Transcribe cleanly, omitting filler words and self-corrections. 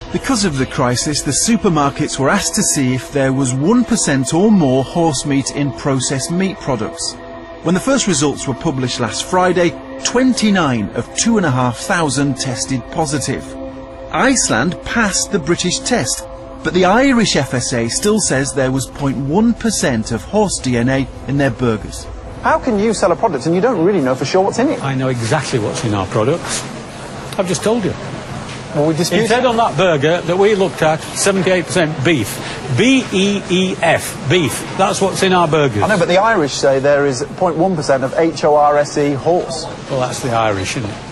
Because of the crisis, the supermarkets were asked to see if there was 1% or more horse meat in processed meat products. When the first results were published last Friday, 29 of 2,500 tested positive. Iceland passed the British test, but the Irish FSA still says there was 0.1% of horse DNA in their burgers. How can you sell a product and you don't really know for sure what's in it? I know exactly what's in our products. I've just told you. Well, we dispute. It said on that burger that we looked at 78% beef. B-E-E-F, beef. That's what's in our burgers. I know, but the Irish say there is 0.1% of HORSE, horse. Well, that's the Irish, isn't it?